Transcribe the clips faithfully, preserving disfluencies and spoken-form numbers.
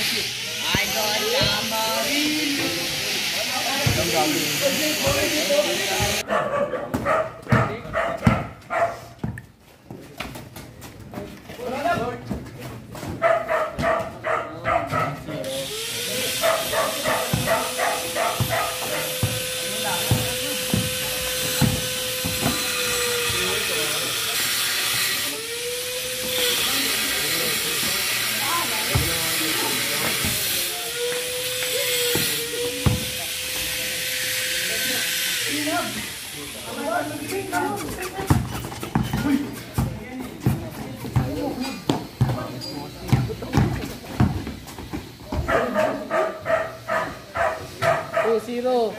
Idol Amarillo. Ang gagawin. two zero.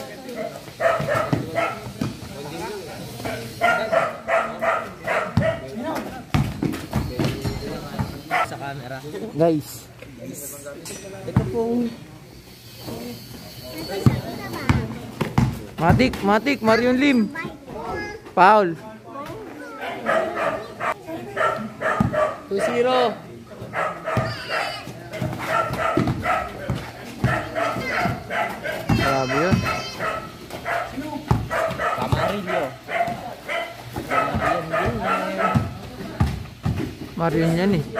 Sa camera. Guys. Ito pong Matik, Matik, Marion Lim. Paul. two zero. Grabe yun. Camarillo. Marion yan eh.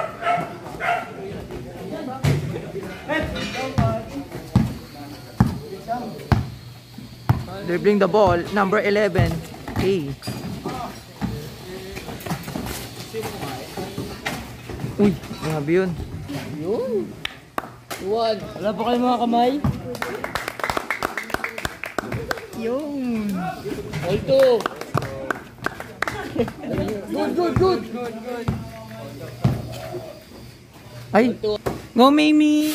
Dribbling the ball, number eleven, A. Uy, grabe yun. Yun. One. Wala pa kayo mga kamay? Yun. All two. Good, good, good. Ay, go Mimi.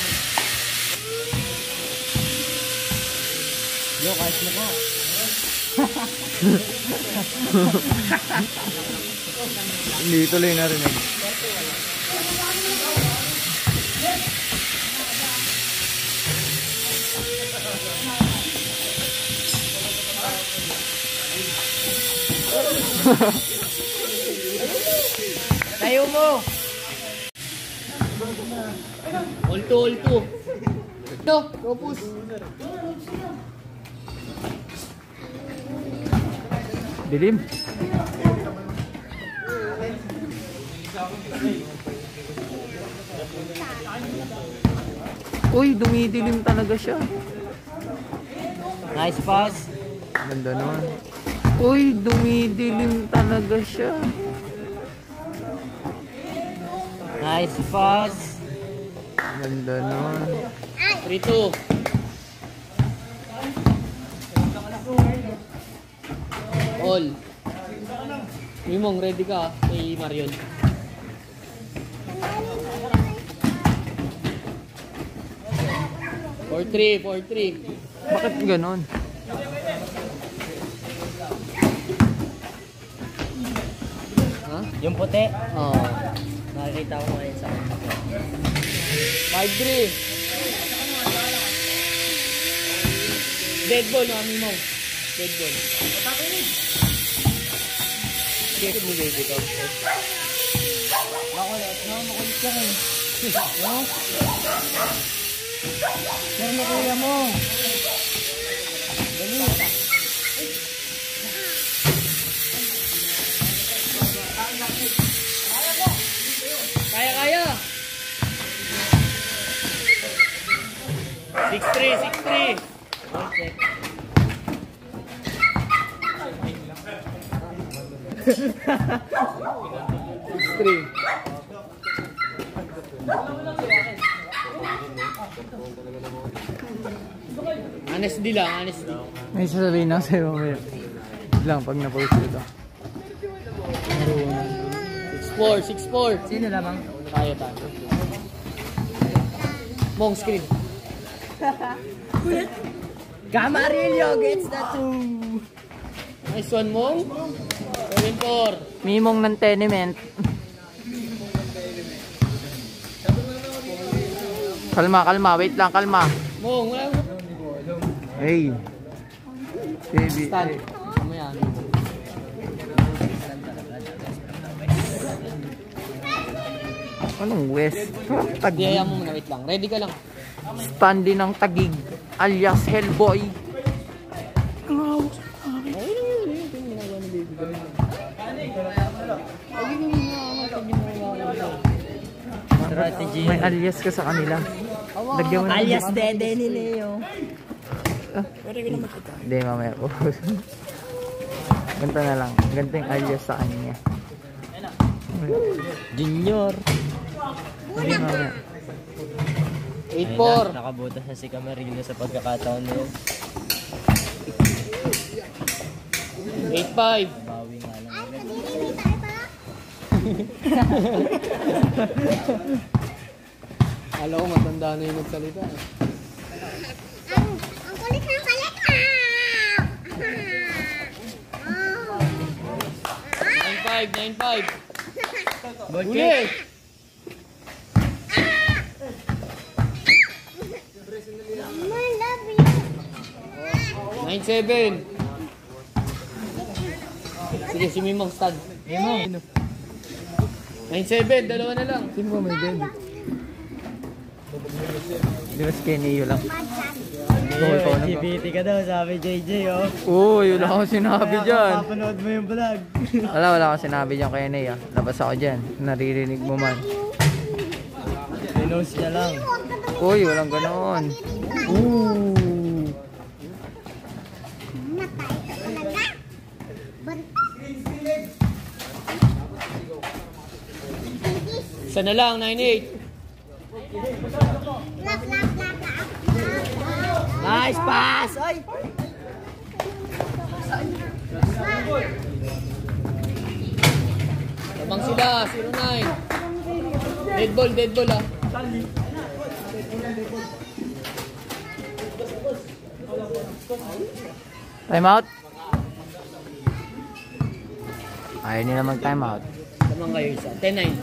Yo, kahit na ka. Hindi tuloy narinig. Tayo mo. All two, all two. Ito, Ropus. Dilim. Uy, dumidilim talaga siya. Nice pass. Ganda naman. Uy, dumidilim talaga siya. Nice pass. Ganda naman. three two. All. Mimong, ready ka kay Marion. four three, four three. Bakit ganon? Ha? Yung puti? Oo. Oh. Nakikita ko ngayon sa five three. Dead ball, no, Mimong. Dead ball. Check mo, baby ko. Makulit, no? Makulit ka ngayon. No? Share mo kuya mo. Dali. Kaya, kaya. six three, six three. One check. six three. Honestly lang, honestly. May sasabihin na sa'yo mamaya. Lang pag na-post ito. six four, six four. Sino lamang? Tayo tayo. Mong screen. Camarillo gets the two. Nice one, Mong. seven four. Mimong ng tenement. Kalma, kalma. Wait lang, kalma. Mong, wala mo. Hey. Baby. Stand. Hey. Mamaya. Anong West? Parang Taguig. Biyaya mo muna, wait lang. Ready ka lang. Stanley ng Taguig, alias Hellboy. Strategy. May alias ka sa kanila. Lagyan mo ng Alias Dede ni Leo. Hindi, mamaya po. Ganito na lang. Ganito yung alias sa kanya. Junior. Hindi, mamaya. eight four. Nakabutas na si Camarino sa pagkakataon na yun. eight five. Bawi nga lang. Alam ko matanda na yung nagsalita. Ang, ang kulit ng kalit ha! nine five, nine five. Uli! I love you. nine seven. Sige, si Mimong stud. Mimong. nine seven, dalawa na lang. Sino ba may baby? Di ba si Kenny lang? Hey, L G B T ka daw, sabi J J, oh. Uy, wala akong sinabi dyan. Papanood mo yung vlog. Wala, wala akong sinabi dyan kay Ney ah. Labas ako dyan. Naririnig mo man. Pinost niya lang. Uy, walang ganoon. Ooh. Matay ka talaga. Isa na lang, nine eight. Lak, lak, lak, lak. Nice pass! Ay! Tabang sila, zero nine. Dead ball, dead ball ah. Time out. Ayaw nila mag time out. Tabang kayo isa. ten nine.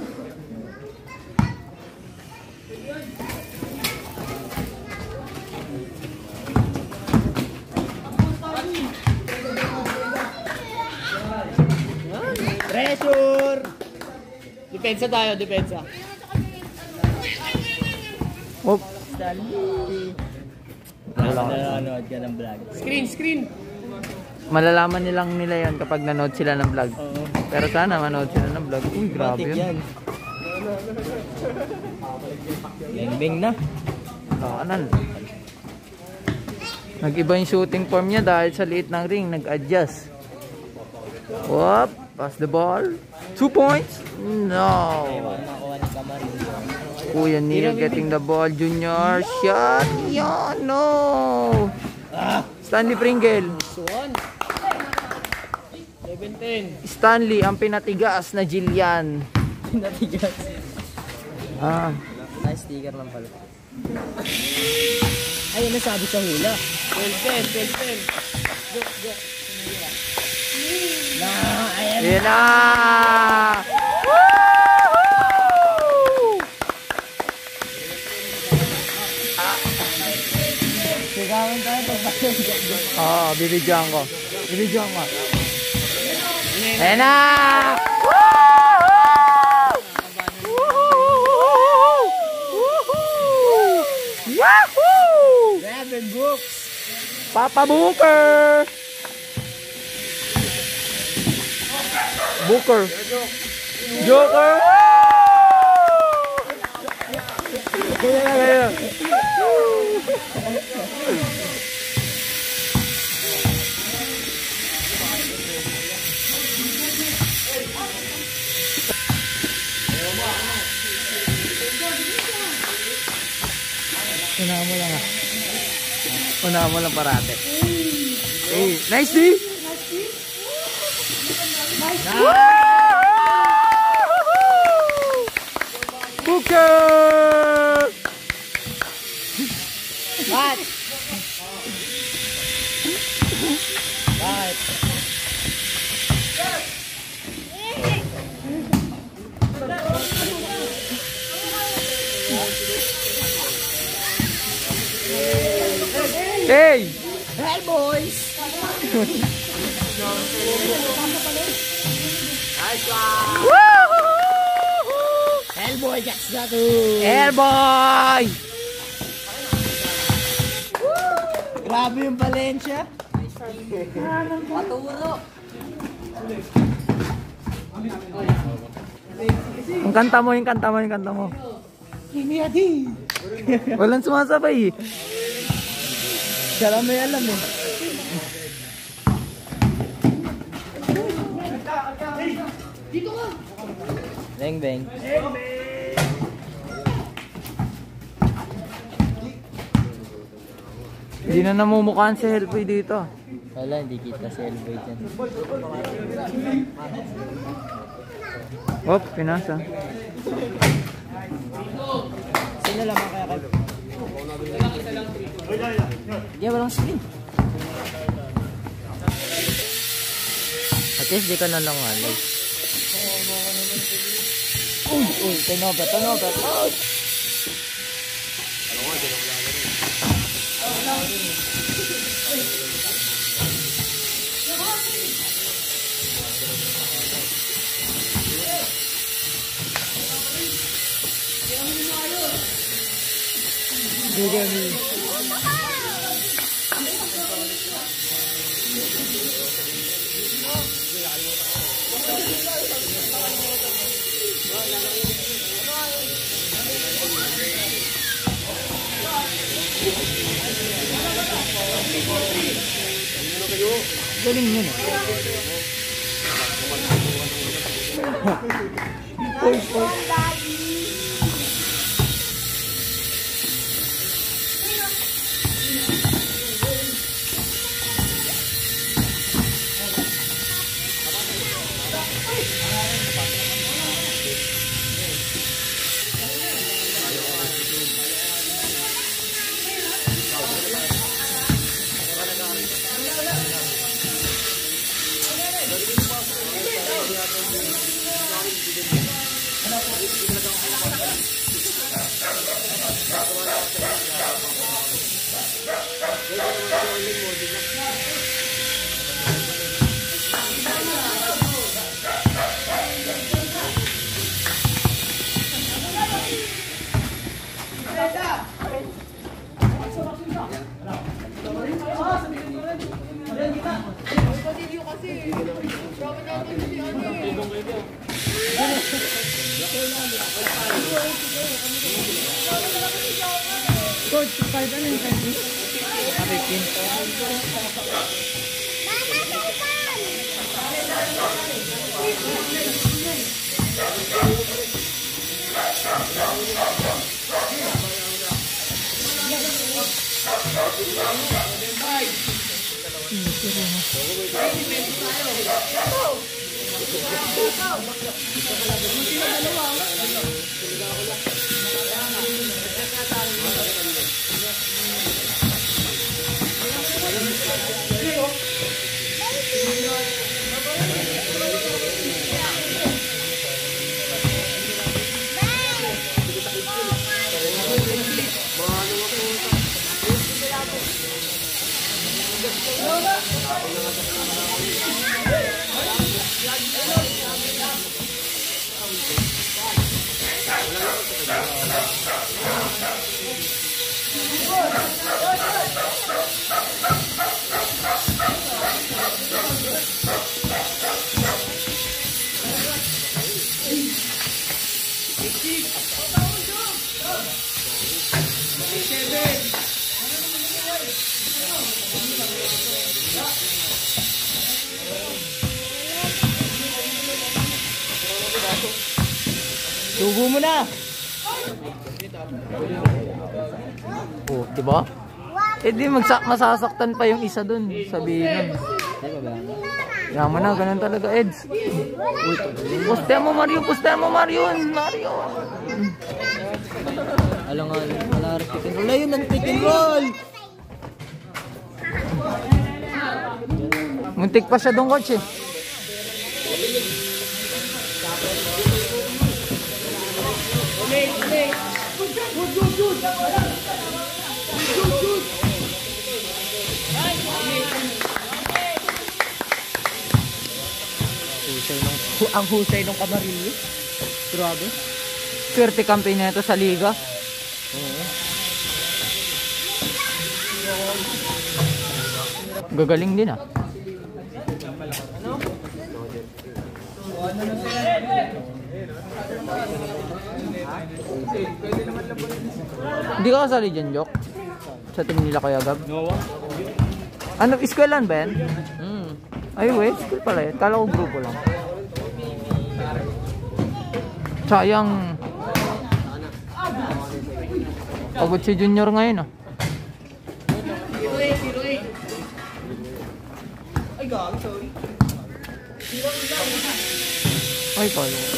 Pressure! Depensa tayo, depensa. Oop. Stanley. Nanonood ka ng vlog. Screen, screen! Malalaman nilang nila yon kapag nanood sila ng vlog. Oo. Pero sana manood sila ng vlog. Uy, grabe Matik yun. yan. Lengbeng na. Kanan. Nag-iba yung shooting form niya dahil sa liit ng ring. Nag-adjust. Whoop. Pass the ball. Two points? No. Nakuha ni Camarino. Kuya Neil getting the ball. Junior shot. Yan. No. Stanley Pringle. Suwan. eleven ten. Stanley ang pinatigas na Jillian. Natigas. Ah. Nice sticker lang pala. Ayun na sabi sa hula. twelve ten, twelve ten. Go, go. Na, ayan. Yan na! Woohoo! Sigawan tayo pag bakit. Oo, bibidyoan ko. Bibidyoan ko. Ayan na! Woohoo! Woohoo! Yahoo! Seven books. Papa Booker! Booker! Joker! Kaya na, kaya. Unahan mo lang ah. Unahan mo lang parate. Hey, nice D! Booker! Bat! Bat! Hey! Hey boys! Nice one! Woo! Hell Airboy gets that Airboy! Grabe yung Valencia. Paturo. Yung kanta mo, yung kanta mo, yung kanta mo. Hiniyadi. Walang sumasabay eh. Siya may alam eh. Beng beng. Hindi na namumukhaan si Hellboy dito. Wala, hindi kita si Hellboy dyan. Op, pinasa. Sino lamang kaya kayo? Hindi, walang screen. At least di ka na lang alay. Uy, uy, tinobet, tinobet. Uy! Galing yun eh. Uy, uy. Coach, kahit ano yung kahit ano? Apikin. Sugo mo na. Oh, di ba? Eh di magsak masasaktan pa yung isa dun. Sabihin nun. Kaya mo na, ganun talaga, Eds. Puste mo, Mario. Puste mo, Mario. Mario. Alam nga, wala rin pick and roll. Ayun ang pick and roll. Muntik pa siya dun, coach eh. Husay ng, ang husay ng Camarillo. Grabe. Swerte campaign na ito sa liga. Gagaling din ah. Hindi ka kasali dyan, Jok? Sa team nila Kuya Gab? No. Ano, iskwelan ba yan? Mm. Ay, wait, school pala yan. Kala ko grupo lang. Sayang. Pagod si Junior ngayon ah. Ay, gagi, sorry. Ay, kala ko.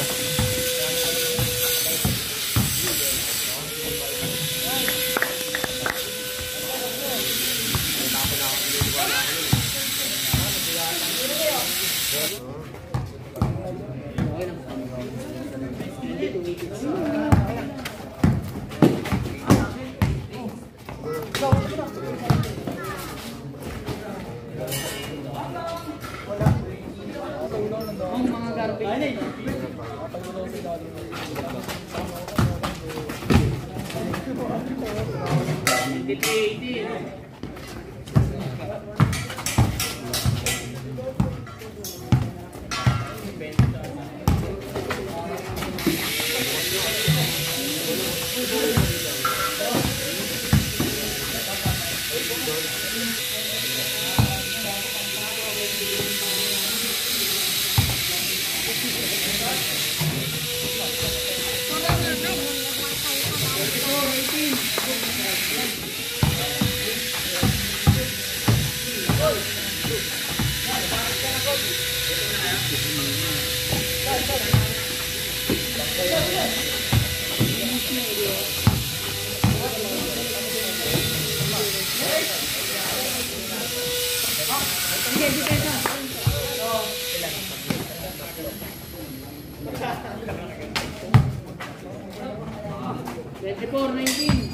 twenty-four nineteen.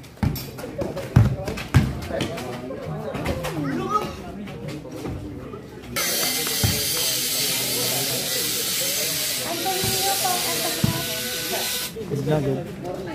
Vlogger.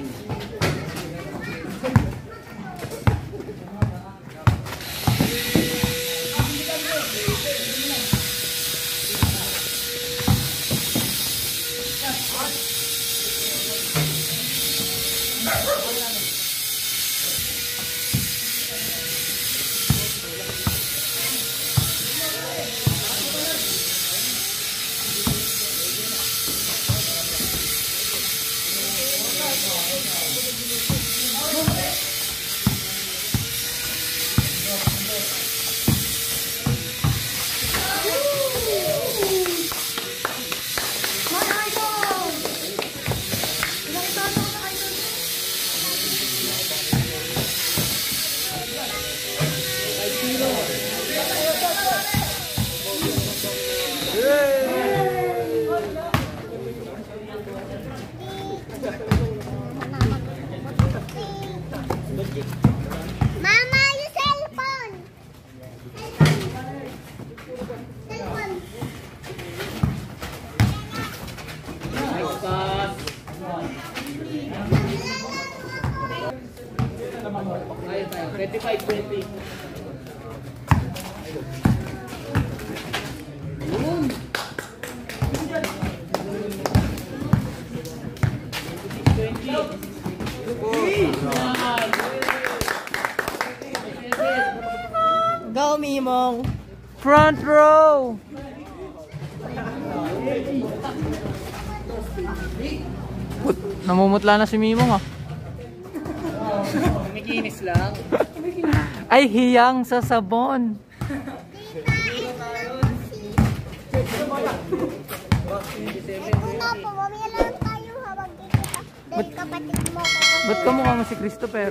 Mama, yung cellphone. Cellphone. twenty-five twenty. Go, Mimong! Front row! Put, namumutla na si Mimong ah. Kumikinis lang. Ay, hiyang sa sabon. Una po, mamaya lang tayo habang dito. Dahil kapatid mo ko. Ba't ka mukha mo si Christopher?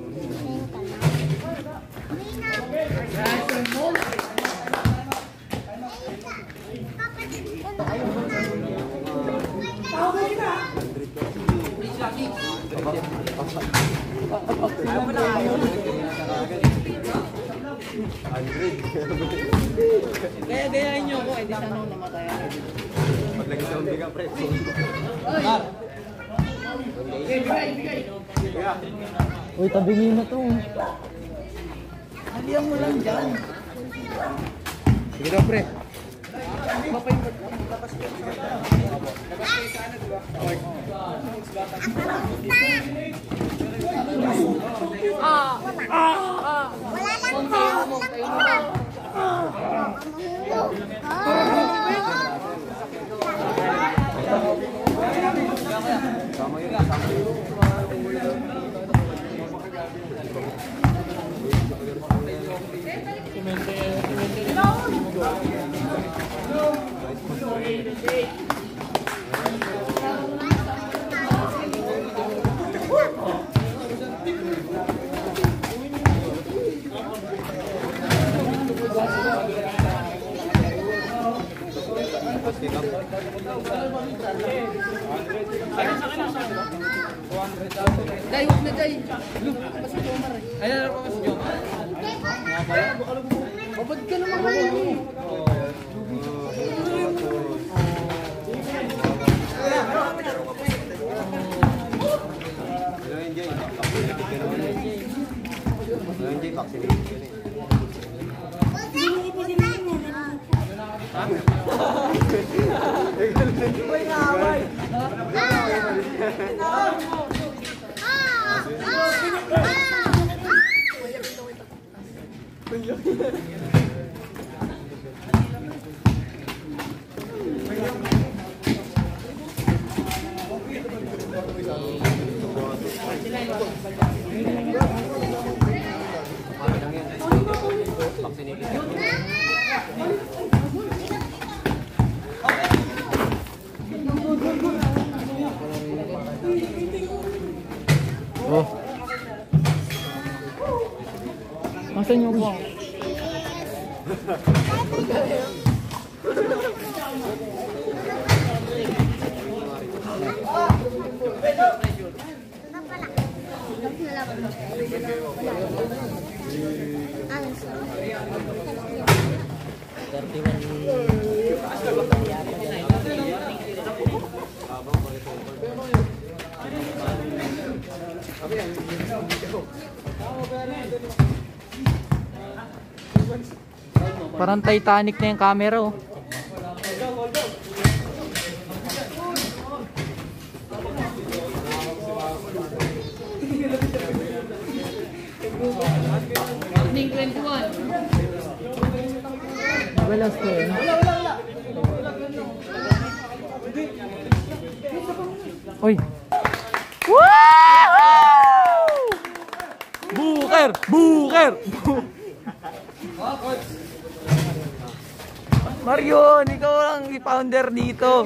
Kaya gayahin niyo ako, eh di sana ako namatay. Maglagay sa umbig ang pre. Uy, tabingin na to. Halihan mo lang dyan. Sige daw, pre. Wala lang tayo. Day, huwag na day. Basta si Jomar eh. Ay, nalaro ko si Jomar. Babad ka naman kayo eh. Enjoy vaccination eh. Uy, naway. Oh. Asan yung buwang? Parang Titanic na yung camera oh. Morning twenty-one. Walas ko eh. Uy! Woo! Buker! Buker! Marion, ikaw lang i-founder dito.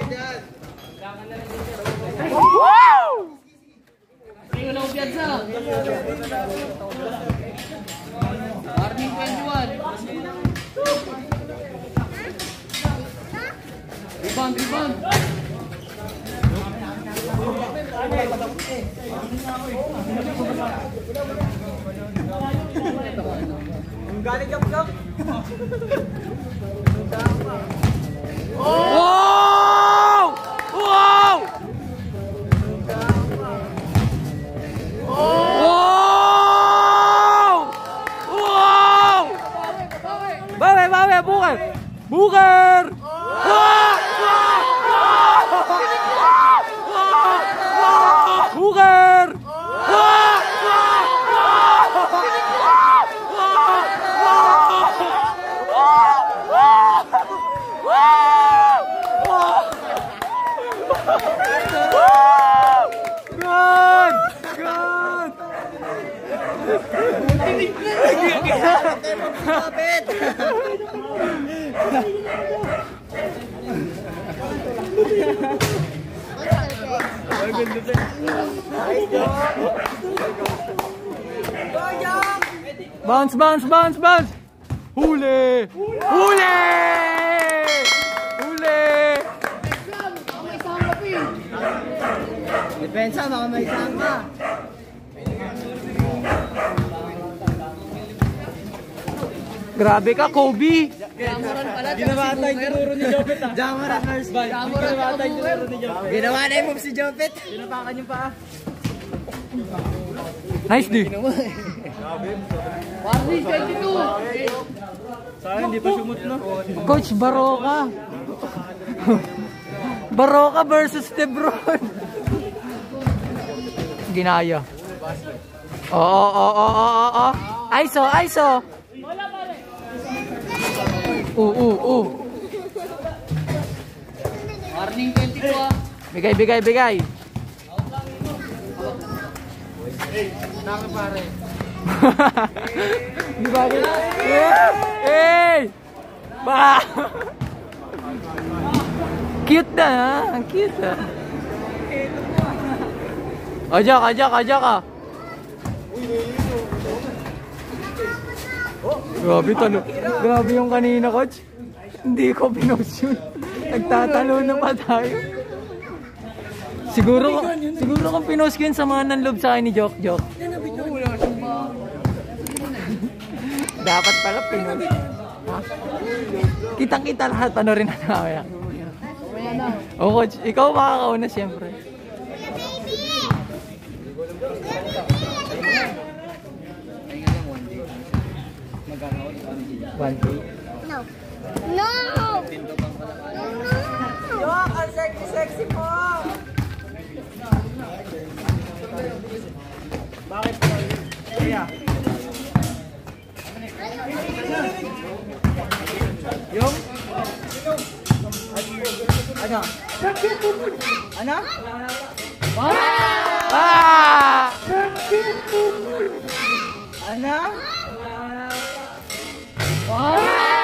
Wow! Tingnan na upiyansa. Morning twenty-one. Rebound, rebound. Galing gap-gap. Wow! Wow! Wow! Wow! Bawe, bawe, buker! Buker! Wow! Buker! Good! Good! Bounce, bounce, bounce, bounce! Huli! Huli! Huli! Depensa, baka may sangka. Grabe ka, Kobe! Jamoran pala. Ginawa tayong tinuro ni Jopet ah. Jamoran nurse ba? Jamoran Ginawa tayong tinuro ni Jopet. Ginawa na yung move si Jopet. Tinapakan yung paa. Nice D. Sayang, hindi pa sumot na. Coach Baroka. Baroka versus Lebron. Ginaya. Oo, oo, oo, oo, oo. Aiso, aiso. Oo, oo, oo. Warning twenty-two ah. Bigay, bigay, bigay. Naka pare. Di ba? Hey! Ba! Cute na ha? Ang cute ha? Ajak, ajak, ajak ka. Grabe talo. Grabe yung kanina, coach. Hindi ko pinost yun. Nagtatalo na pa tayo. Siguro, siguro kung pinost ko yun, samahan ng loob sa akin ni Jok Jok. Dapat pala pinost. Ha? Kitang-kita lahat. Panorin na namin. O coach, ikaw makakauna siyempre. one K. No. No! Yok, ang sexy-sexy po! Bakit po? Kaya? Yung? Ano? Ano? Ah! Ano? Ah!